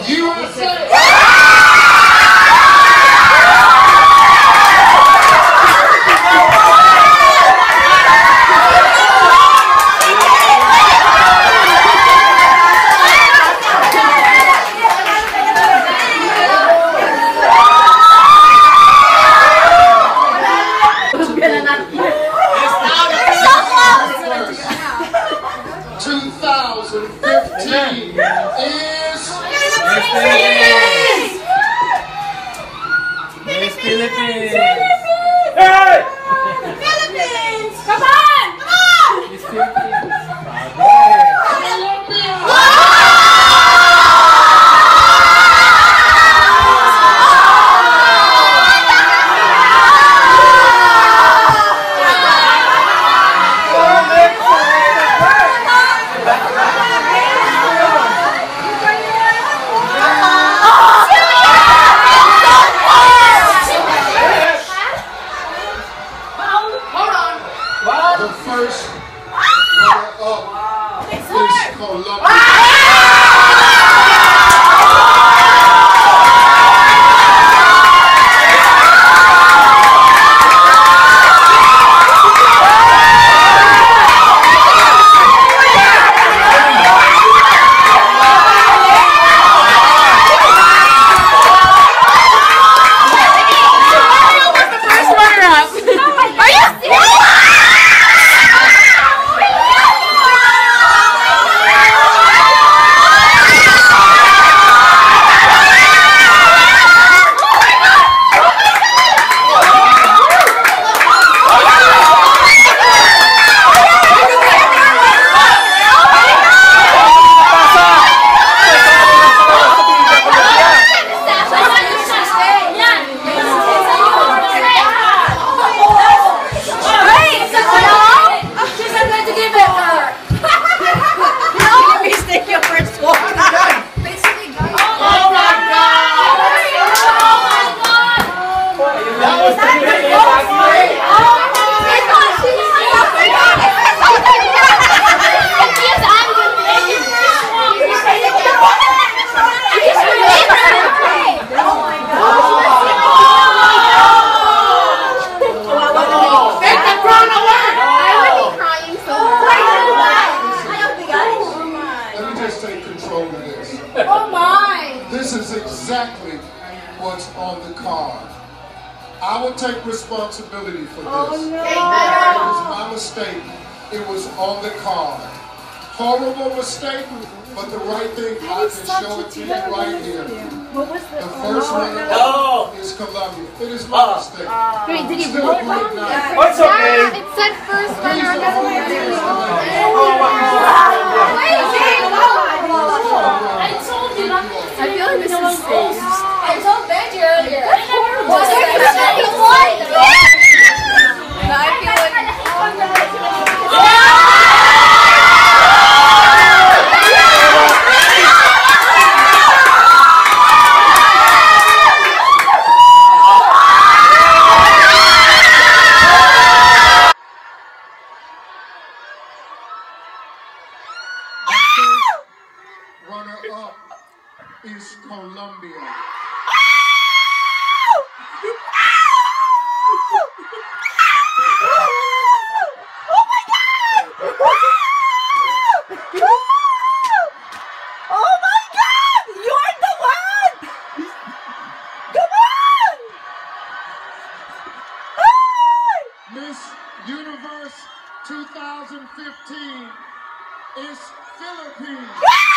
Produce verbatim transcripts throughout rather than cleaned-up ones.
U S A! two thousand fifteen is Philippines! Philippines! Philippines! Hey! Philippines! Come on! Come on! It's Philippines. the first runner-up is Colombia. Oh my! This is exactly what's on the card. I will take responsibility for this. Oh no! It was my mistake. It was on the card. Horrible mistake, but the right thing, I can show it to you right here. What was the, the first oh, runner no. is Colombia. It is my uh, mistake. Uh, Wait, did he Still really a great wrong? night. What's okay? Yeah, it said first runner. These are only things that Oh my God. I told you not to. I feel like this is safe. I told Benji earlier. Was it what? No, I feel like. Runner-up is Colombia. Oh my God! Oh my God! You're the one! Come on! Miss Universe two thousand fifteen is Philippines.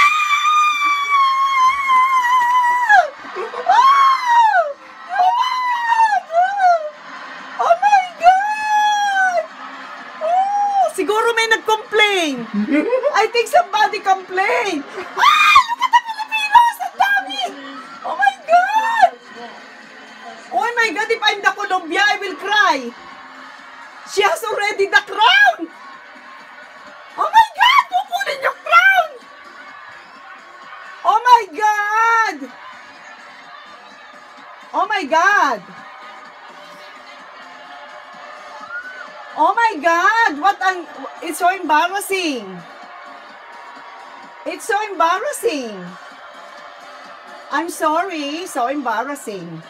Siguro may nag-complain. I think somebody complained. Ah! Look at the Filipinos! Ang dami! Oh my God! Oh my God, if I'm the Colombia, I will cry. She has already the crown! Oh my God! Kukunin yung crown! Oh my God! Oh my God! Oh my God! What an... It's so embarrassing. It's so embarrassing. I'm sorry. So embarrassing.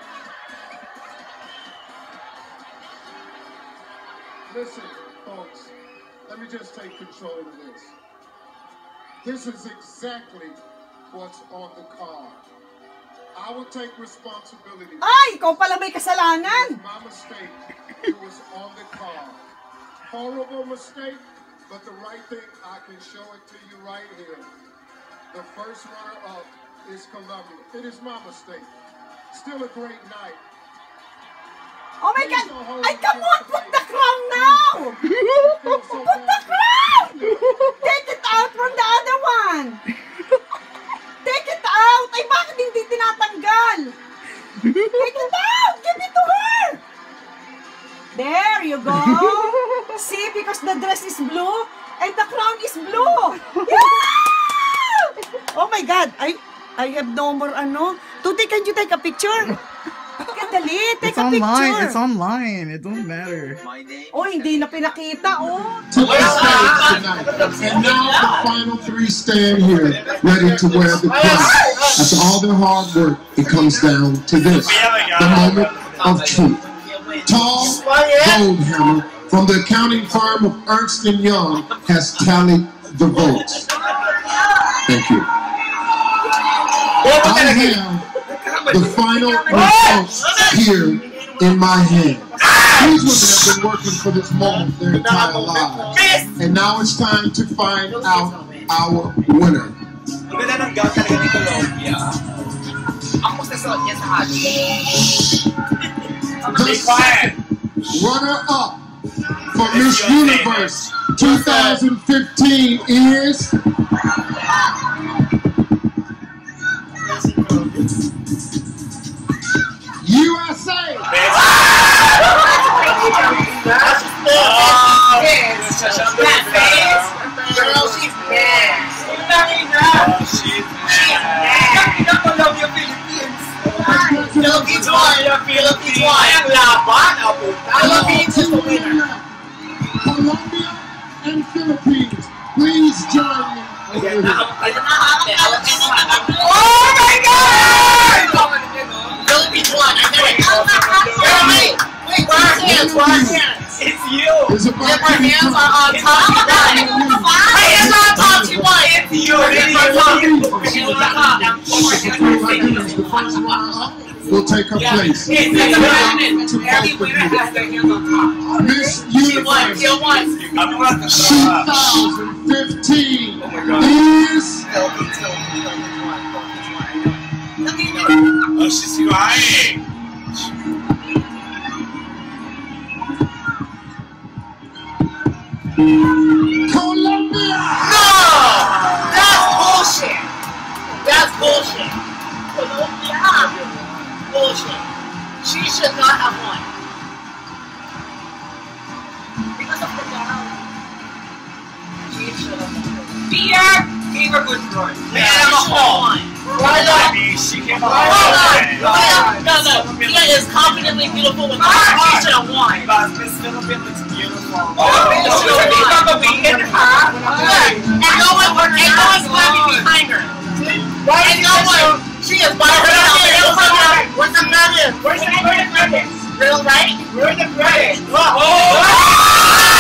Listen, folks, let me just take control of this. This is exactly what's on the card. I will take responsibility. Ay, ikaw pala may kasalanan. My mistake. It was on the card. Horrible mistake, but the right thing, I can show it to you right here. The first runner-up is Colombia. It is my mistake. Still a great night. Oh my God! Ay, come on! Put the crown now! Put the crown! Take it out from the other one! Take it out! Ay, bakit hindi tinatanggal? Take it out! Give it to her! There you go! See, because the dress is blue and the crown is blue! Yeah! Oh my God! I, I have no more ano. Tuti, can you take a picture? Dali, take It's a online. picture. It's online. It don't matter. Oh, hindi na pinakita, oh. To the stage tonight. And now the final three stand here, ready to wear the crown. After all their hard work, it comes down to this, the moment of truth. Tall Goldhammer from the accounting firm of Ernst and Young has tallied the votes. Thank you. I have the final results here in my hand. These women have been working for this moment their entire lives. And now it's time to find out our winner. The runner-up for Miss Universe twenty fifteen is... U S A! Girl, she's mad. She's mad. Don't love your Philippines. Philippines won. Philippines won. Ang laban. Philippines is the winner. Colombia and Philippines, please join me. Oh my God! Philippines won. I know it. Wait, wait, where are hands? Where are hands? It's you. It's about If our hands are on top, you won. My hands are on top, you won. It's you. It's on top. The first runner-up will take her place. It's every winner has their hands on top. Miss She won. Universe She won. twenty fifteen is... Oh, she's crying. Colombia! No! That's bullshit. That's bullshit. Colombia. Bullshit. She should not have won. Because of the down. She should have won. Beer gave her good run. And I'm a hole. Right on. She came on. No, no. Beer is confidently beautiful with her. She should have won. Miss Philippines looks beautiful. Oh, she should have won. And no one, and no one's clapping behind her. And no one. She is by herself. Where's the credit? Where's the credit? Real right? Where's the credit? Oh!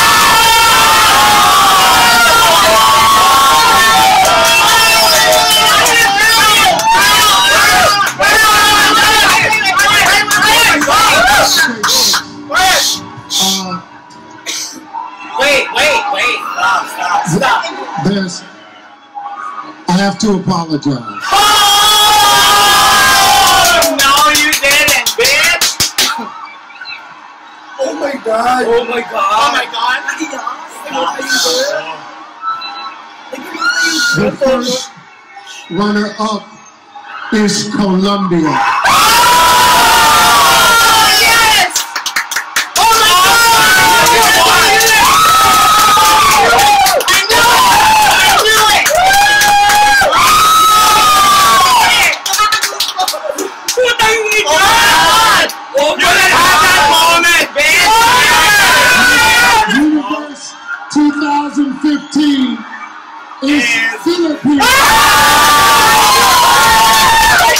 Wait, wait, wait. Stop, stop, stop. There's... I have to apologize. Oh! No, you didn't, bitch! Oh my God. Oh my God. Oh my God. The first runner-up is Colombia. twenty fifteen is Philippines.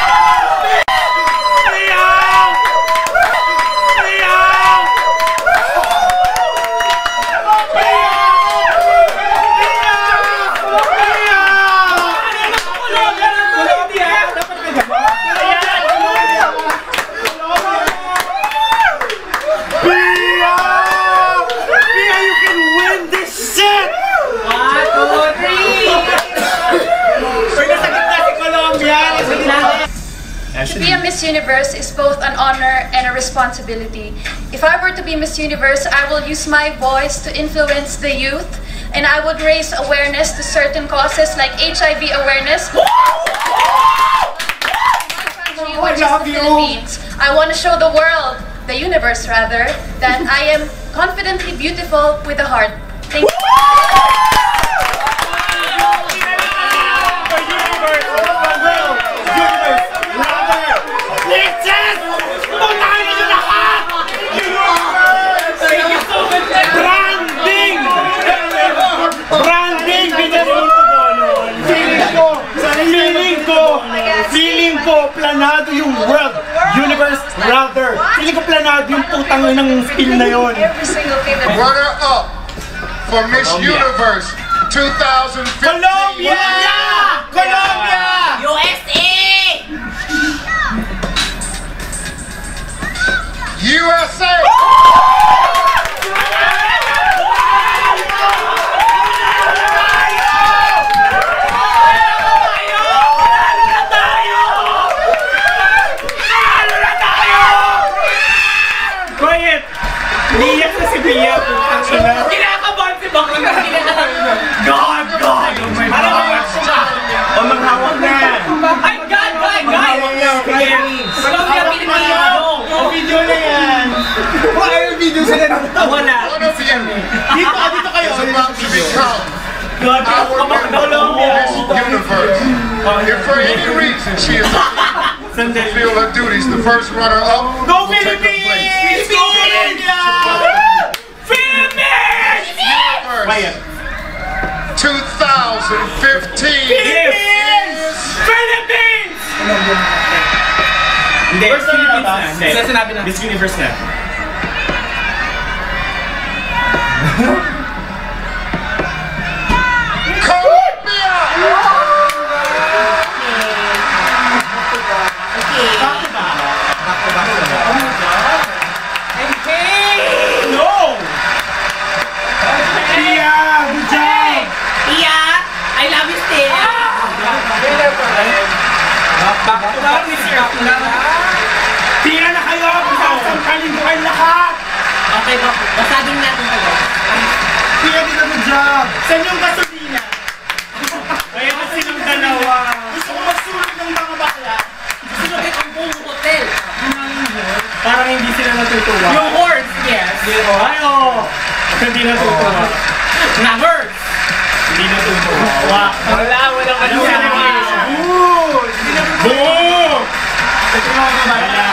To be a Miss Universe is both an honor and a responsibility. If I were to be Miss Universe, I will use my voice to influence the youth, and I would raise awareness to certain causes like H I V awareness. Which is the Philippines. I want to show the world, the universe rather, that I am confidently beautiful with a heart. Thank you. Branding! Branding! Feeling ko, feeling ko, feeling ko, planado yung world, universe, rather. Feeling ko planado yung putang ng spill na yun. Runner up for Miss Universe twenty fifteen. Colombia! Colombia! U S A! U S A! Quiet! Niyak na si Bia, putang ina. Kinakabahan si Bakla na kinakabahan. God, God! Oh my God! O maghawak na! Ay, God, God, God! Colombia, Pilipino! O video na yan! Wala yung video sila na wala. One of you Dito, dito kayo. is about to become God, our Miss Universe. If for any reason she is unable to fulfill her duties, the first runner-up Go will take her place. Philippines! Go Colombia! Philippines! Universe twenty fifteen. Philippines! Philippines! Hindi, Miss Philippines na. Hindi, sinabi na. Miss Universe na. Colombia! No! Pia, good job! Pia, I love you still. Back to back, Mister Pia na kayo! Sasamkalin ko kayo lahat! Okay, basagin natin kayo. Pia, dito good job! Saan yung gasolina? Kaya kasi ng dalawa. Gusto ko magsulit ng mga bakla. Sinugit ang buong hotel. Parang hindi sila natutuwa. Yung horse, yes. Ayo! Hindi natutuwa. Na horse. Hindi natutuwa. Wala, wala ka Ano nung celebration? Boom! Boom! Wala.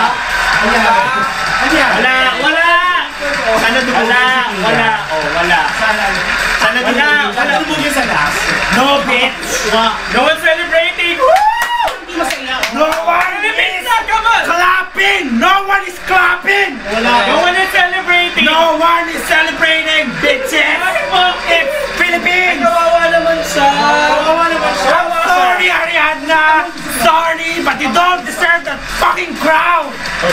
Wala. Wala. Sana dumugin wala. Wala. Oh, wala. Sana. Sana dumugin. Sana dumugin sa last. No, bitch. No one celebrating. No one is clapping. No one is clapping. No one is celebrating. No one is celebrating, bitches. It's Philippines. Kawawa naman siya. Kawawa naman siya. Sorry, Ariadna. Sorry, but you don't deserve that fucking crowd.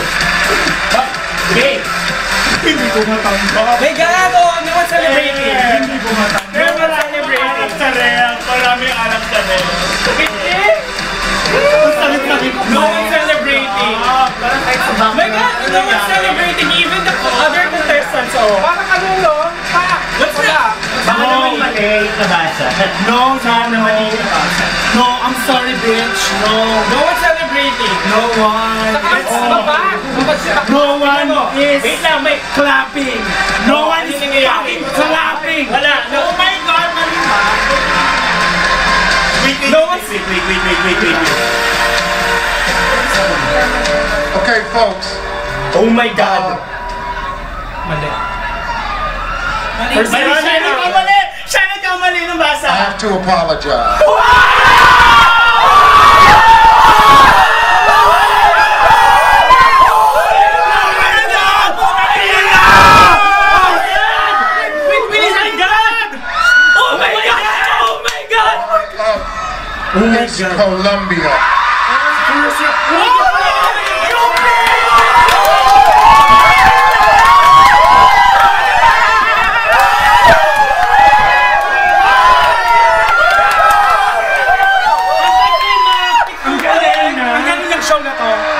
Hey. Hindi ko matanggap. May gago, no one celebrating. Hindi ko matanggap. Pero wala celebrating sa real. Maraming alam sa real. Hindi. No one celebrating. My God, no one celebrating. Even the other contestants. Oh. Parang ano, no? What's that? Baka naman mali nabasa. No, sana mali nabasa. No, I'm sorry, bitch. No. No one celebrating. No one. No one is wait lang, may clapping. No one is fucking clapping. Wala. Oh my God, mali ba? Wait, wait, wait, wait, wait, wait, wait, wait, wait. Okay, folks. Oh my God. Mali. First mali, siya nagkamali! Siya nagkamali nung basa! I have to apologize. Miss Colombia. Ang galing ng show na to.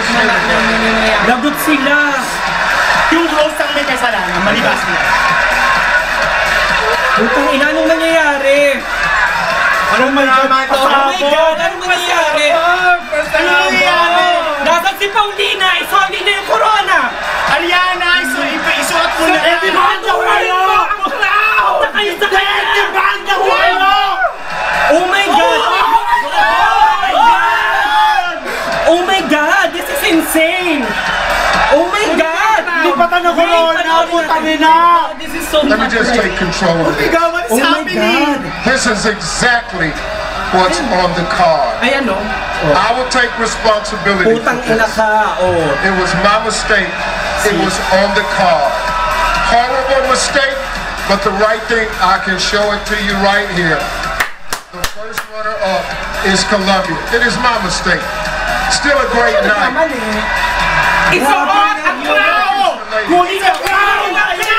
Lagot sila. Yung host ang may kasalanan, malibas sila. Putang ina, anong nangyayari? Anong may God? Oh my God, anong nangyayari? Anong nangyayari? Nasaan si Paulina? Isuot niya yung corona! Ariana, isuot mo na! Edi banda walo! Kayo sa kayo! Edi banda walo! Oh my God! Oh my God! This is insane! Oh my God! Hindi pa tayo corona! Putang ina! This is so Let me just take control of it. God, what is happening? This is exactly what's on the card. Ayan o. I will take responsibility for Putang ina this. ka, oh. It was my mistake. It was on the card. Horrible mistake, but the right thing, I can show it to you right here. The first runner-up is Colombia. It is my mistake. Still a great night. It's a hot a clown! It's a clown!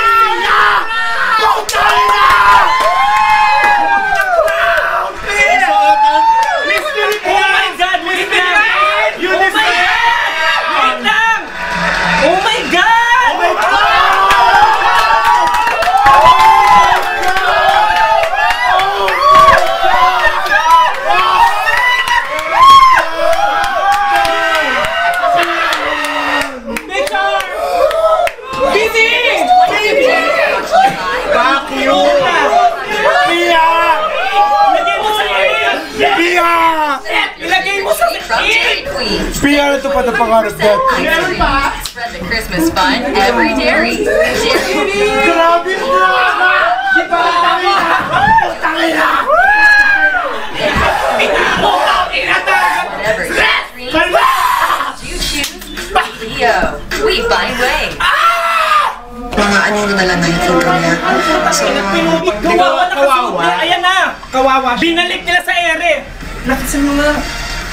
Pia, ito pa na pangarap natin. Spread the Christmas fun every dairy. Grabe na! Whatever your dreams, you choose Leo. We find ways. Mga ano na lang ng intro niya. So, Kawawa na kawawa. Ayan na. Kawawa. Binalik nila sa ere. Nakita mo nga.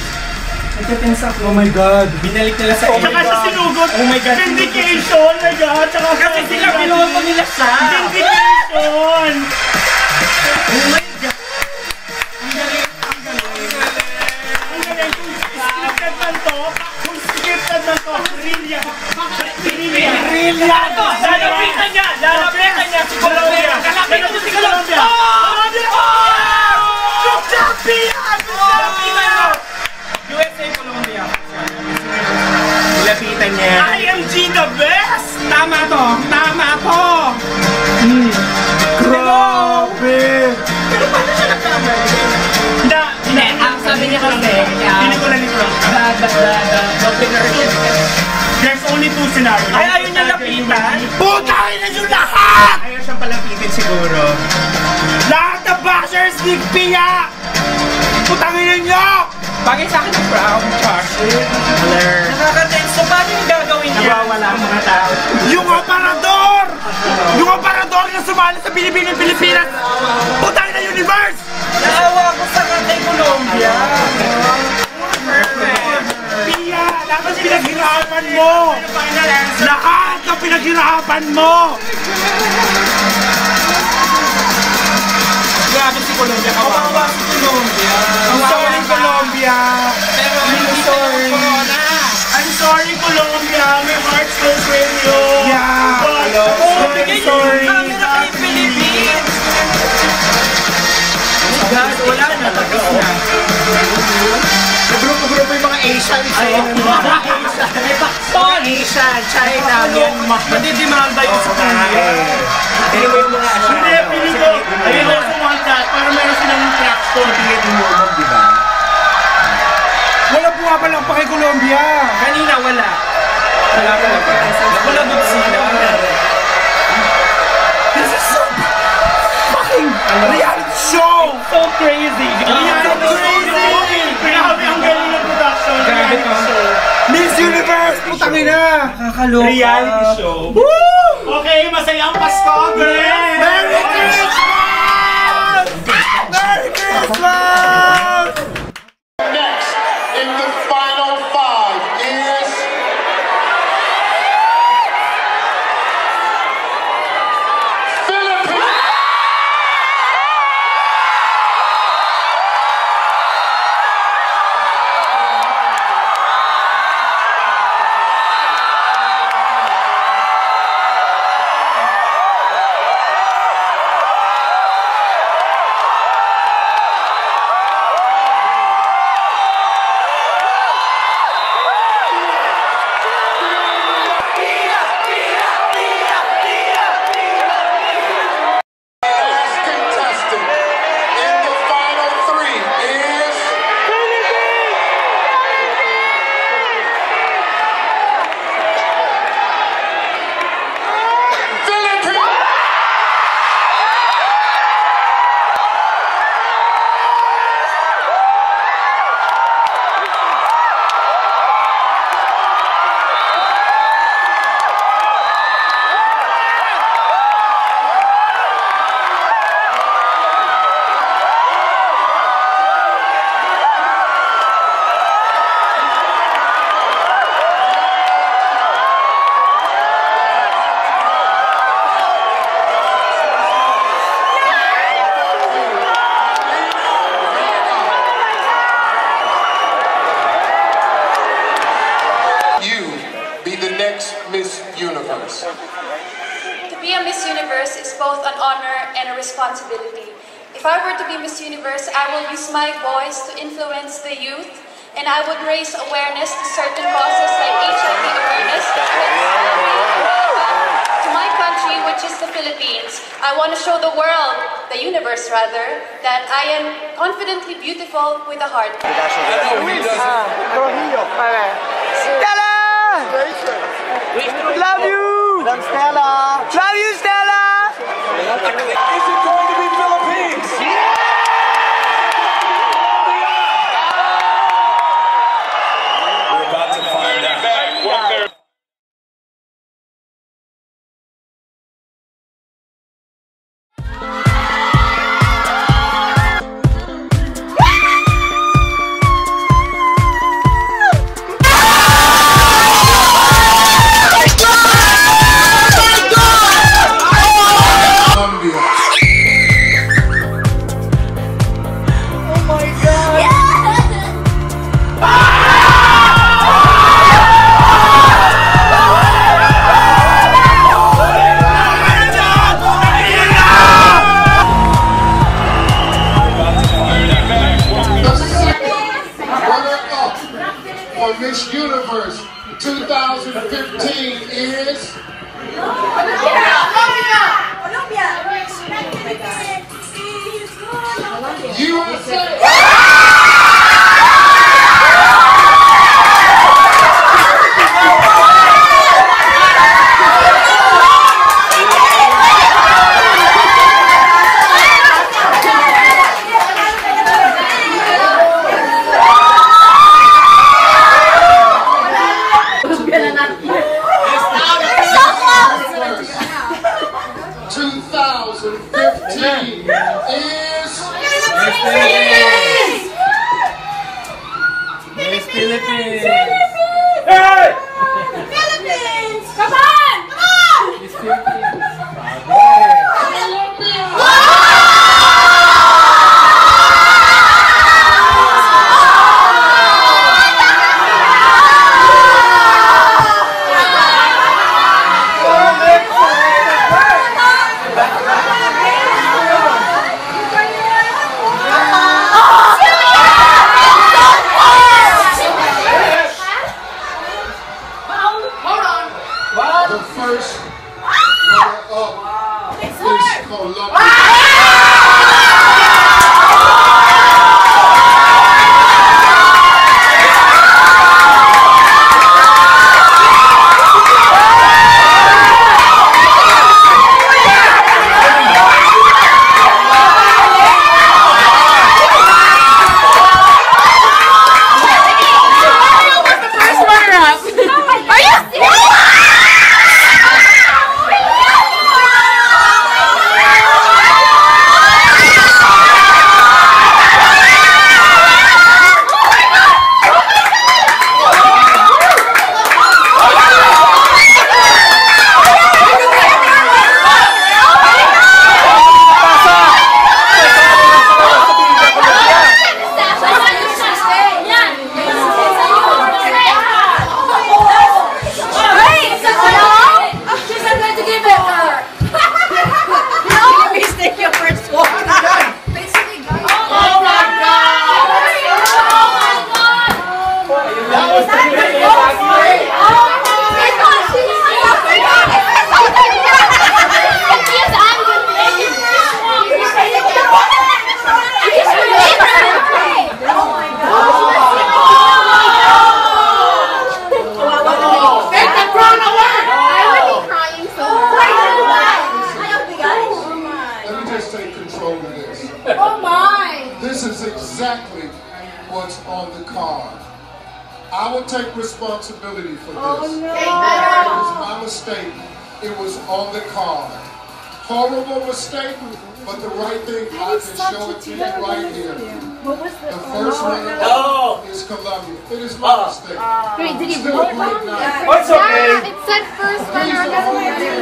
Oh my God. Binalik nila sa ere. Tsaka siya sinugot. Oh my God. Vindication. Oh my God. Tsaka kasi sila piloto nila siya. Vindication. Oh my God. Ang galing. Ang galing. Ang galing. Kung scripted man to. Kung scripted man to. Brilliant. Brilliant. Brilliant. Lalapitan niya. Lalapitan niya si Colombia. Lalapitan niya si Colombia. Colombia. Yung champion! U S A, Colombia. Nilapitan niya. I am G the best! Tama to! Tama to! Hmm. Grabe! Pero paano siya nagkamali? Hindi, hindi. Ang sabi niya kasi, hindi ko lang ito. There's only two scenarios. Ay, ayaw niya lapitan? Putay na yung lahat! Ayaw siyang palapitin siguro. Lahat ng boxers ni Pia! Putangin niyo! Bagay sa akin ang brown chocolate. Nakaka-text. So, paano yung gagawin niya? Nawawala ang mga tao. Yung aparador! Yung aparador na sumali sa Pilipinas, Pilipinas! Putangin na universe! Naawa ko sa kantay Colombia. Perfect. Pia, dapat pinaghirapan mo! Lahat ng pinaghirapan mo! Grabe si Colombia, kawawa si Colombia. I'm sorry, Colombia. I'm sorry. I'm sorry, Colombia. My heart goes with you. Yeah. Oh, I'm sorry. Camera kay Philippines. God, wala na. Tapos na. Nagrupo-grupo yung mga Asian. Ayun, mga Asian. May bakson. Asian, China, Myanmar. Madidimanda yung sa kanya. Hindi mo yung mga Asian. Hindi, pili ko. Ayun na sa want that. Para meron silang traction. Tingin mo mo, di ba? Wala po nga palang pa kay Colombia. Kanina wala. Wala pala pa. Wala doon sila. This is so fucking reality show! So crazy! So crazy! Grabe ang galing ng production. Grabe ka. Miss Universe! Putang ina! Nakakaloka. Reality show. Woo! Okay, masayang Pasko, girl! Merry Christmas! Merry Christmas! Next, in the final five is Philippines. To be a Miss Universe is both an honor and a responsibility. If I were to be Miss Universe, I will use my voice to influence the youth, and I would raise awareness to certain causes like H I V awareness, to my country, which is the Philippines. I want to show the world, the universe rather, that I am confidently beautiful with a heart. Stella! Love you! Love Stella! Love you, Stella! Is it going to be Philippines? We're about to find out. Miss Universe two thousand fifteen is U S A. two thousand fifteen is Miss Philippines. Hey! Philippines! Come on! Come on! Miss Philippines. the first runner-up is Columbia. This is exactly what's on the card. I will take responsibility for this. Oh, no. It was my mistake. It was on the card. Horrible mistake, but the right thing, I can show it to you right here. The first runner-up is Columbia. It is my mistake. Wait, did he Still really? a great night. What's okay? It said first These are runner-up.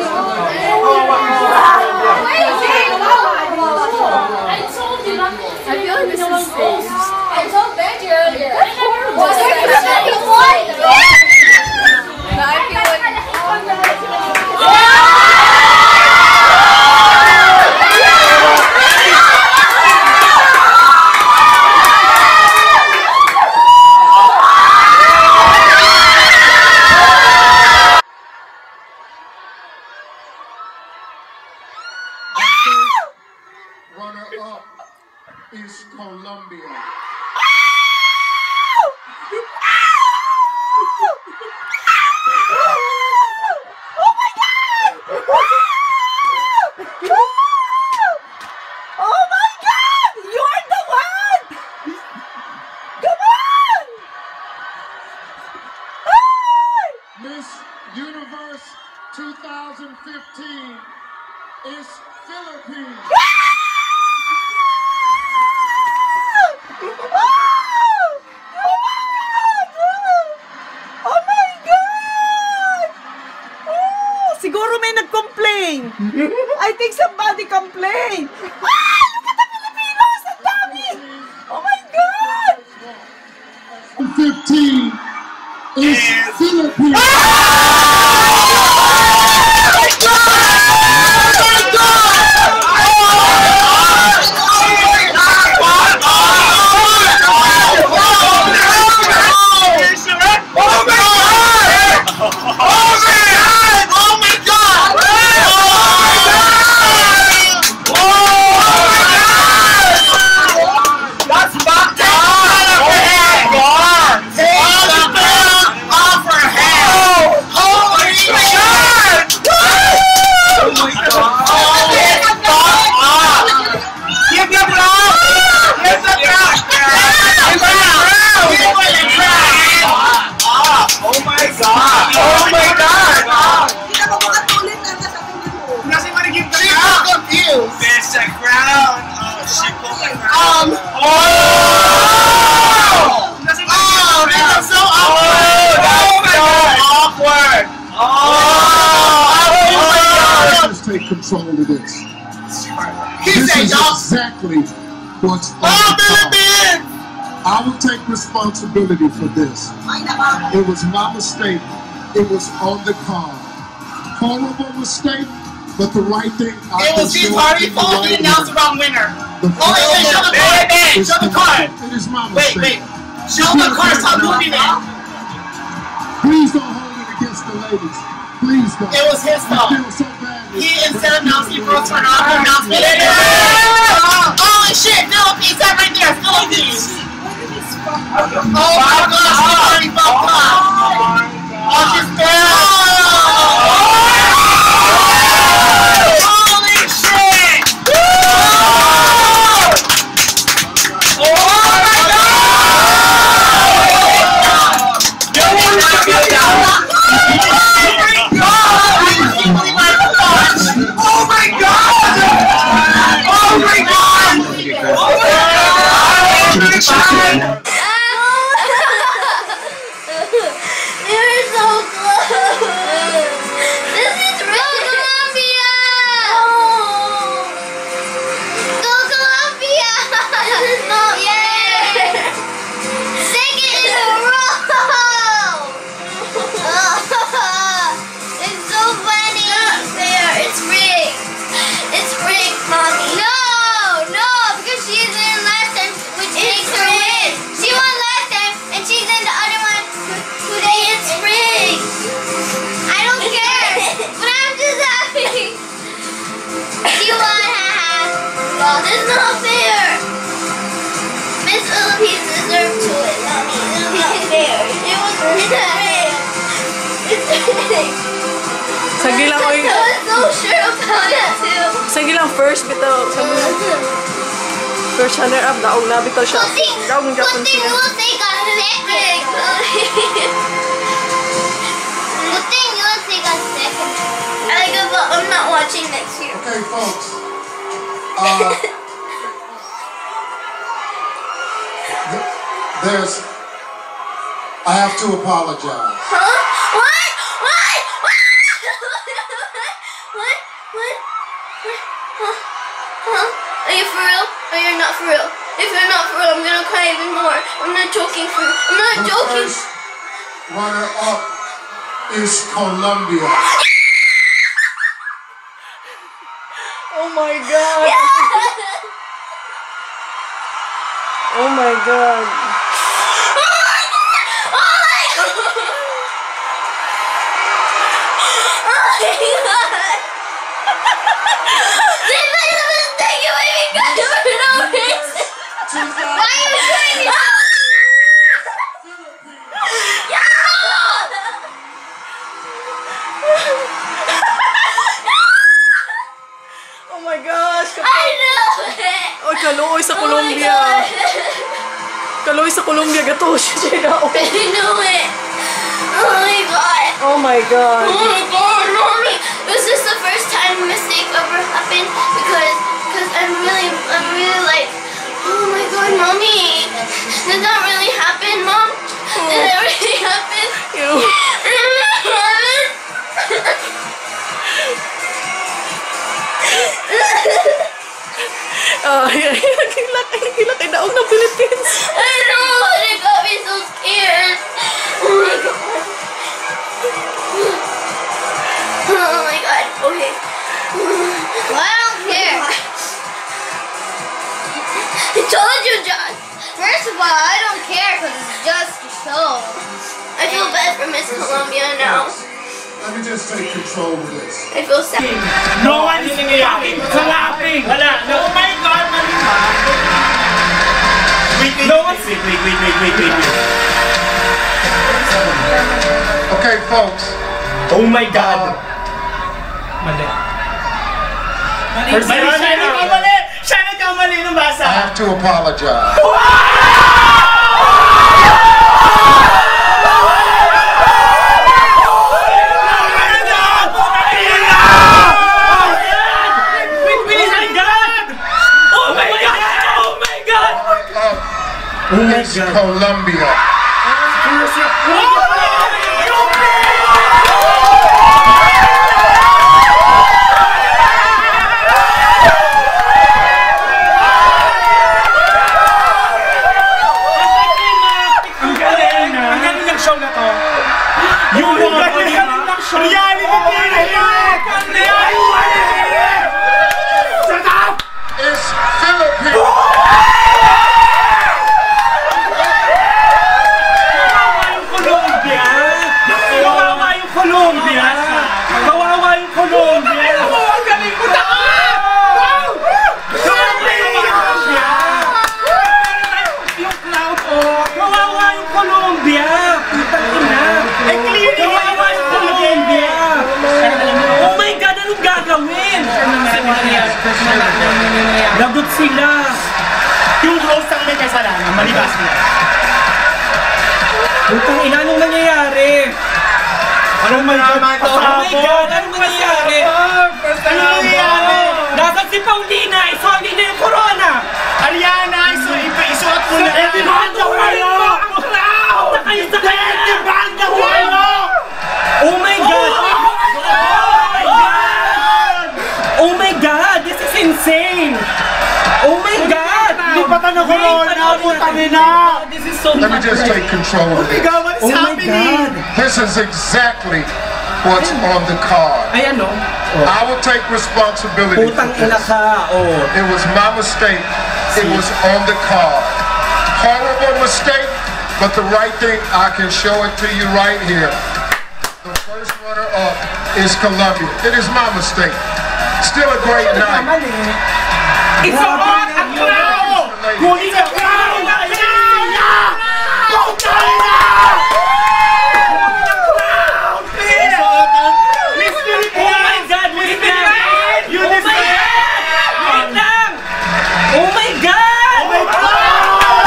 I told you not to. I feel like this is safe. I told Benji earlier. Was it what? Yeah! But I feel like... Runner-up is Colombia. Oh my God! Oh my God! You're the one! Come on! Miss Universe two thousand fifteen is Philippines. Oh my God! Oh, siguro may nag-complain. I think somebody complained. Ah! Look at the Filipinos! Ang dami! Oh my God! fifteen is Philippines. Take control of this. This is exactly what's on the top. I will take responsibility for this. It was my mistake. It was on the card. Horrible mistake, but the right thing. It was Steve Harvey fault. He announced the wrong winner. The oh, wait, wait, show the card. Wait, show the card. It is my wait, mistake. wait. Show the card. Stop moving now. Please don't hold it against the ladies. Please don't. It was his fault. So he, instead of announcing Brooks for not, he announced it. Holy shit, Philippines, that right there, Philippines. Oh my gosh, he already fucked up. Oh, she's dead. Holy shit. Oh my You're so close. This is real Colombia. Go Colombia. This is not yet. Second in a row. It's so funny. Not fair. It's rigged. It's rigged, mommy. No, no, because she's in last time, which makes her win. She won last time, and she's in the other one. Today it's rigged. I don't care, but I'm just happy. She won, haha. Well, this is not fair. Miss Philippines deserved to it, mommy. It's not fair. It was rigged. It's rigged. Sagi lang ko yung... I was so sure about it too. Sagi lang first, bitaw. Sagi lang. First runner-up, daog na, bitaw siya. Daog ng Japan Good thing siya. we'll take a second. Good thing you'll take a second. I give up. I'm not watching next year. Okay, folks. Uh, there's... I have to apologize. Huh? What? What? What? What? What? Huh? Huh? Are you for real? Or you're not for real? If you're not for real, I'm gonna cry even more. I'm not joking for you. I'm not the joking. First runner-up is Colombia. Oh my God. Yeah. Oh my God. Oh my God! Oh my God! Oh my God! They made a mistake. You made me cry. sa Colombia. Kaloy sa Colombia, gato siya. I knew it. Oh my god. Oh my god. Oh my god, mommy. Was this the first time a mistake ever happened? Because, because I'm really, I'm really like, oh my god, mommy. Did that really happen, mom? Did that really happen? Ew. Ah, ay, ay, nagkilak, ay, nagkilak, ay, daog ng Philippines. I know, it got me so scared. Oh my god. Oh my god, okay. Well, I don't care. I told you, John. First of all, I don't care because it's just a show. I feel bad for Miss Colombia now. Let me just take control of this. I feel sad. No one is clapping. Clapping. Wala. Oh my God, Marima. Wait, wait, no wait, wait, wait, wait, wait, wait, wait. Okay, folks. Oh my God. Mali. Mali. Mali. Siya nagkamali. Siya nagkamali ng basa. I have to apologize. Miss Colombia. Lagot sila! Yung host ang may kasalanan, malibas nila. Putang ina, anong nangyayari? Anong malaman to? Oh my God, anong nangyayari? Anong nangyayari? Dapat si Paulina, isuot na yung corona! Ariana, isuot mo na! Eh, di ba ang gawalo? Punta kayo sa kanya! Di ba ang gawalo? Oh my God! Oh my God! This is insane! Oh my God! Di pa tayo corona! Putang ina! This is so Let me just take control of this. God, what is Oh my happening? God! This is exactly what's on the card. Ay, ano? I will take responsibility for Putang ina this. ka, oh. It was my mistake. It was on the card. Horrible mistake, but the right thing, I can show it to you right here. The first runner-up is Colombia. It is my mistake. Still a great night. It's a hot and crowd! Kunin sa crowd! Oh my God! Wait lang! You decide! Wait lang! Oh my God! Oh my God!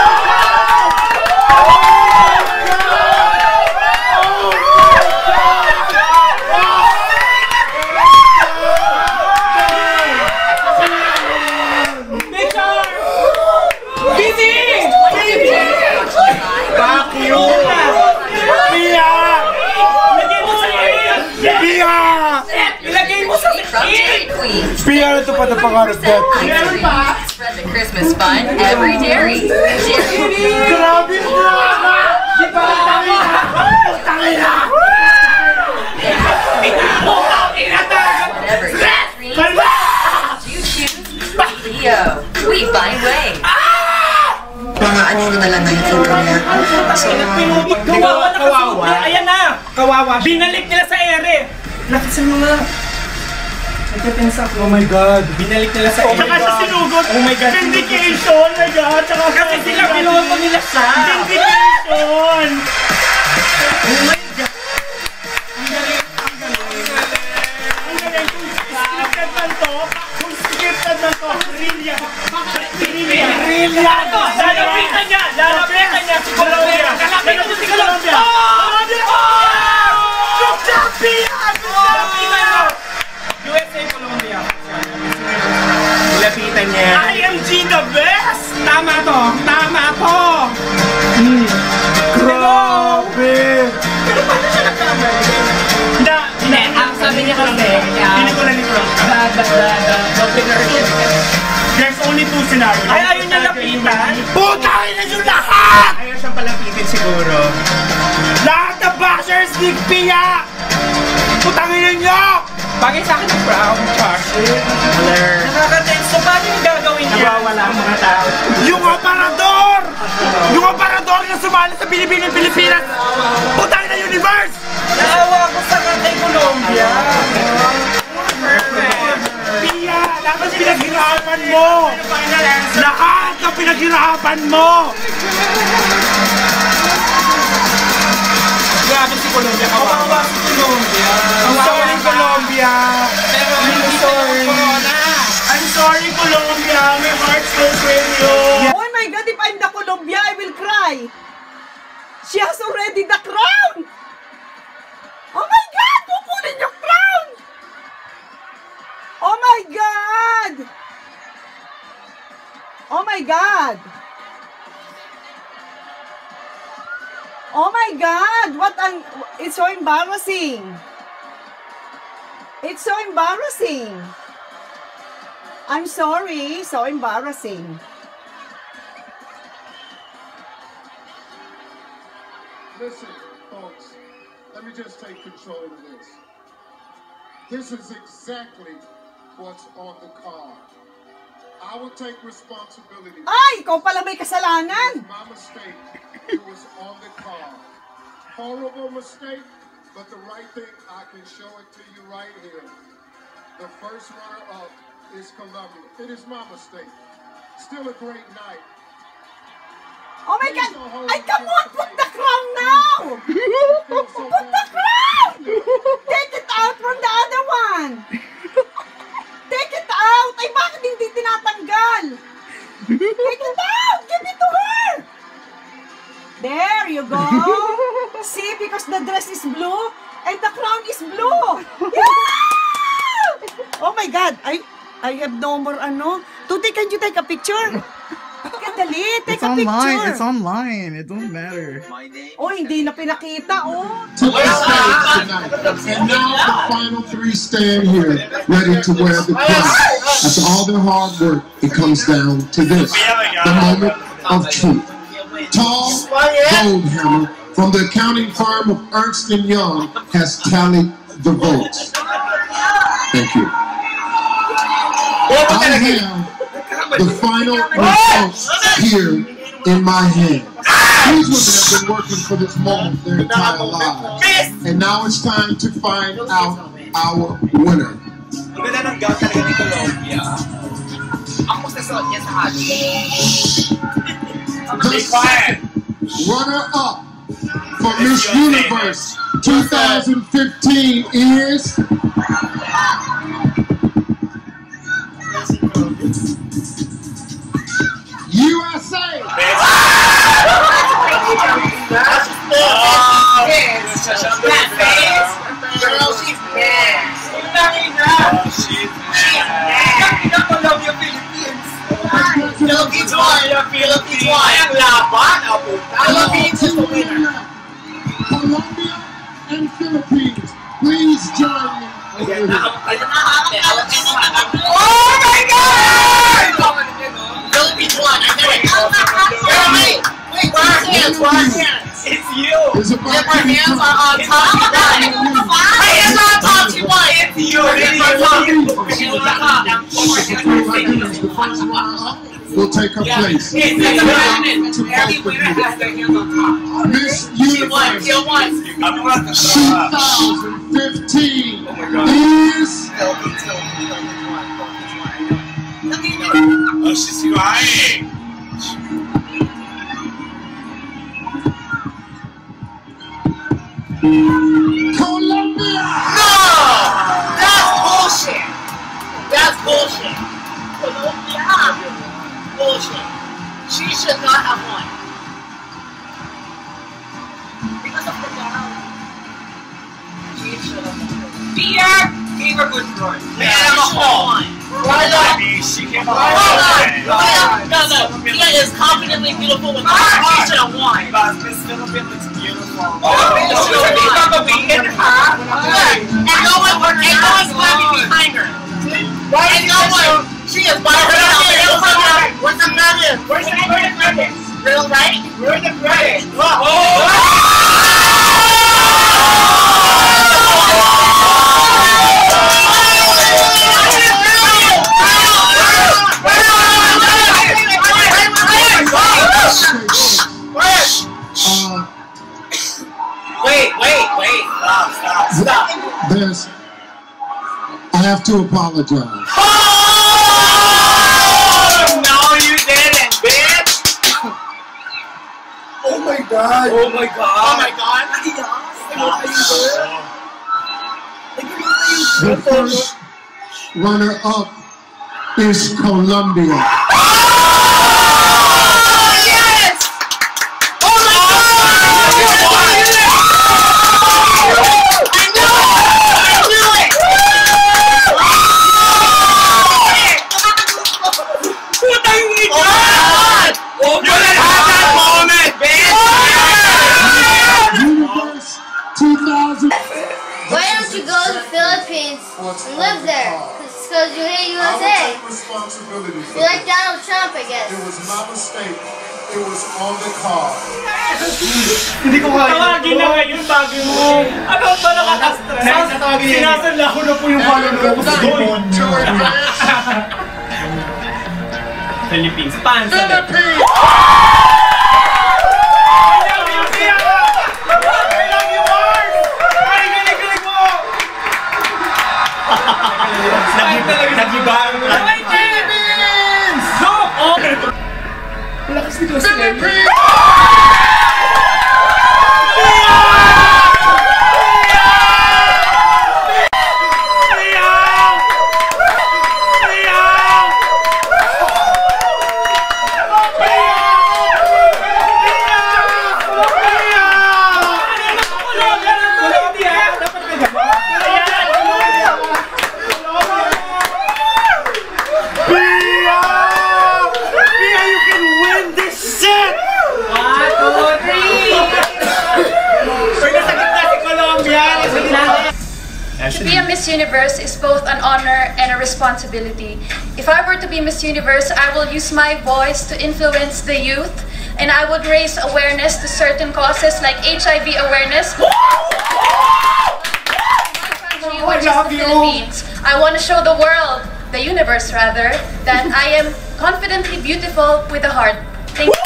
Pia, ito pa na pangarap natin. Spread the Christmas fun every dairy. Grabe drama! Di ba? Tangina! Whatever your dreams, you choose Leo. We find ways. Mga anino na lang ngayon sa kanya. So, Kawawa na kawawa. Ayan na. Kawawa. Binalik nila sa ere. Nakita mo na. Nagkapensa ko. Oh my God. Binalik nila sa ere. Tsaka siya sinugod. Oh my God. Vindication. Oh my God. Tsaka kasi sila piloto nila siya. Vindication. Oh my God. Ang galing. Ang galing. Ang galing. Scripted man to. Kung scripted na to, Rilya. Rilya. Rilya. Lalapitan niya. Lalapitan niya si Colombia. Lalapitan niya si Colombia. Colombia. Yung champion! Lalapitan mo. U S A, Colombia. Lapitan niya. I am G the best! Tama to! Tama to! Mm. Grabe! Pero paano siya nagkamali? Hindi, hindi. Ang sabi niya kasi, hindi ko na nito. The, the, the, the winner is... There's only two scenarios. Ay, ayaw niya lapitan? Putangin na yung lahat! Ayaw siyang palapitin siguro. Lahat na boxers, Big Pia! Putangin na niyo! Bagay sa akin ang brown charger. Nakaka-tense. So, paano yung gagawin niya? Nawawala ang mga tao. Yung aparador! Yung aparador na sumali sa Pilipinas, Pilipinas! Putang na universe! Naawa ko sa kay Colombia. Pia! Dapat pinaghirapan mo! Lahat na pinaghirapan mo! Grabe si Colombia. Kawawa si Colombia. I'm sorry, Colombia. Pero I'm sorry. I'm sorry, Colombia. My heart still with you. Oh my God, if I'm the Colombia, I will cry. She has already the crown. Oh my God, kukunin yung crown. Oh my God. Oh my God. Oh my God! What an... It's so embarrassing! It's so embarrassing! I'm sorry, so embarrassing. Listen, folks, let me just take control of this. This is exactly what's on the card. I will take responsibility. Ay! Ikaw pala may kasalanan! My mistake. It was on the card. Horrible mistake, but the right thing, I can show it to you right here. The first runner-up is Colombia. It is my mistake. Still a great night. Oh my God! Ay, come on! Put the crown now! Put the crown! Take it out from the other one! Take it out! Ay, bakit hindi tinatanggal? Take it out! Give it to her! There you go! See, because the dress is blue and the crown is blue! Yeah! Oh my God! I I have no more ano. Tuti, can you take a picture? Kadali, take it's a online. picture. It's online. It don't matter. Oh, hindi na pinakita, oh. To the stage tonight. And now the final three stand here, ready to wear the crown. After all their hard work, it comes down to this, the moment of truth. Tall Goldhammer from the accounting firm of Ernst and Young has tallied the votes. Thank you. I have the final results here in my hand. These women have been working for this moment their entire lives. And now it's time to find out our winner. The second runner-up for Miss Universe twenty fifteen is U S A. Girl, she's mad. She's mad. Colombia, Philippines. Philippines won. Philippines won. Ang laban. Philippines is the winner. Colombia and Philippines, please join me. Oh my God! Philippines won. I knew it. Wait, wait, where are hands? Where are hands? It's you. It's about if our hands are on top, you won. My hands are on top, you won. It's you. It's on top. The first runner-up will take her place. It's a minute. Every winner has their hands on top. Miss Universe twenty fifteen is Oh, she's crying. Colombia! No! That's bullshit! That's That's bullshit. Yeah. Bullshit. She should not have won. Because of the down. She should have won. Pierre gave her good run. Yeah, she should have won. Why not? She came on. No, no. Pierre is confidently beautiful with her. She should have won. Miss Philippines looks beautiful. Oh, she should be in her. And no one, and no one's clapping behind her. And no one. She is by herself. What's the credit? Where's the credit? Real right? Where's the credit? Wait, wait, wait. Stop, stop, stop. There's, I have to apologize. Oh my god! Oh my god! Oh my god! The first runner-up is Colombia. Oh yes! Oh my god! I knew it! I knew it! What are you doing? Oh my god! two thousand. Why don't you go to the Philippines and live there? Because you hate U S A. You like Donald Trump, I guess. It was my mistake. It was on the card. Hindi ko kaya. Tawagin na ngayon bago mo. Ano ba nakaka-stress? Sinasanla ko na po yung follower ko sa doon. Philippines. Pansa. Philippines! Nag-iba ang plan. Philippines! No! Oh! Malakas nito si Philippines! To be a Miss Universe is both an honor and a responsibility. If I were to be Miss Universe, I will use my voice to influence the youth, and I would raise awareness to certain causes like H I V awareness. Which is the Philippines. I want to show the world, the universe rather, that I am confidently beautiful with a heart. Thank you.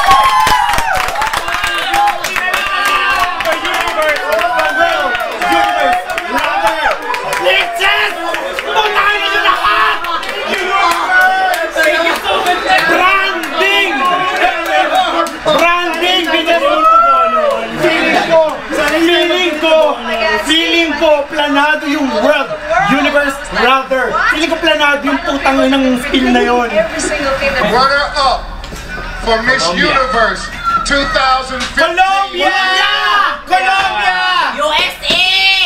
Feeling ko planado yung world universe rather. Feeling ko planado yung putang ng spill na yon. Runner up for Miss Universe twenty fifteen. Colombia! Colombia! U S A!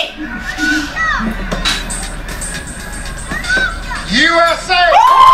U S A!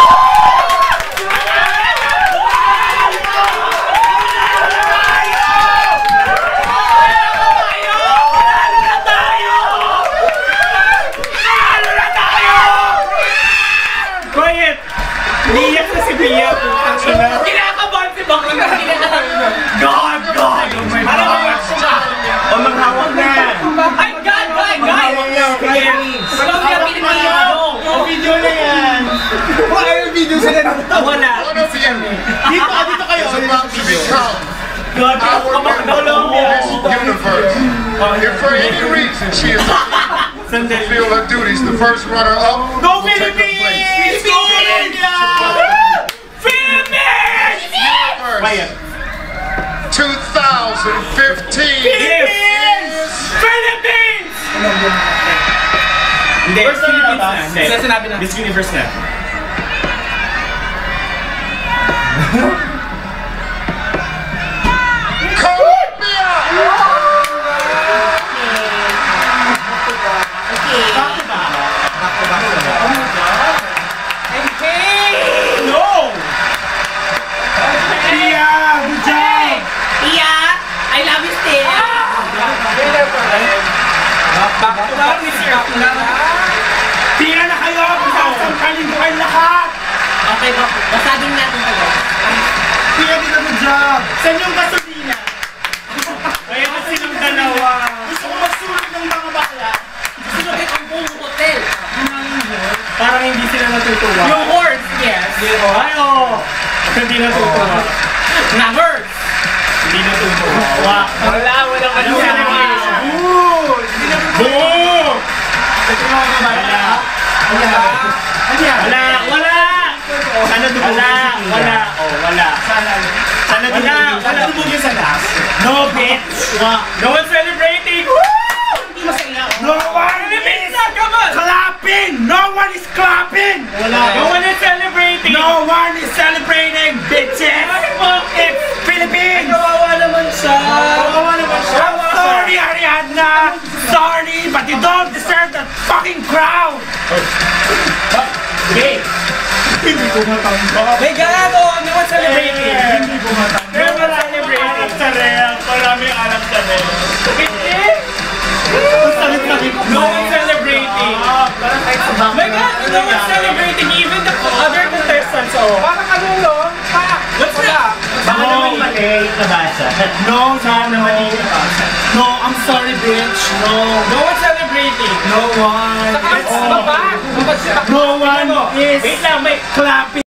Niyak na si Bia, putang ina. Kinakabahan si Bakang na God, God! Oh my God! O maghawak na! Ay, God, God, God! Colombia, Pilipinas! O video na yan! Wala yung video sila nito. Wala. One of you Dito, dito kayo. is about to become God, our Colombia. Miss Universe. If for any reason she is unable to fulfill her duties, the first runner-up Go will take her place. Philippines! Go Colombia! Philippines! First, twenty fifteen Philippines! Philippines! Hindi, First Philippines na, na. Hindi. Kasi sinabi na. Miss Universe na. Tira na kayo! Sasangkalin ko kayo lahat! Okay ba? Basading natin kayo. Tira dito mo job! Saan yung gasolina? Kaya kasi ng dalawa. Gusto ko magsulog ng mga bakla. Sinugit ang buong hotel. Parang hindi sila natutuwa. Yung horse, yes. Ay, oo! Hindi natutuwa. Na horse! Hindi natutuwa. Wala, walang ano. Good! Boom! Wala. Wala. Wala. Sana dumugin. Wala. Wala. Oh, wala. Sana. Sana dumugin. Sana dumugin sa last. No, bitch. No one celebrating. Woo! Hindi masaya. No one is clapping. No one is clapping. Wala. No one is celebrating. No one is celebrating, bitches. It's Philippines. Kawawa naman siya. Kawawa naman siya. Sorry, Ariadna. Sorry, but you don't deserve that fucking crown. Okay. Hindi ko matanggap. May gago. No one celebrating. Hindi ko matanggap. Pero wala celebrating sa real. Marami alam sa real. Hindi. No one celebrating. My God, no one celebrating. Even the other contestants. Oh. Parang ano yun? What's that? Baka naman mali yung nabasa. No, no, no. No, I'm sorry, bitch. No. No one celebrating. No one. Saka, It's- baba. No one is Wait lang, may clapping.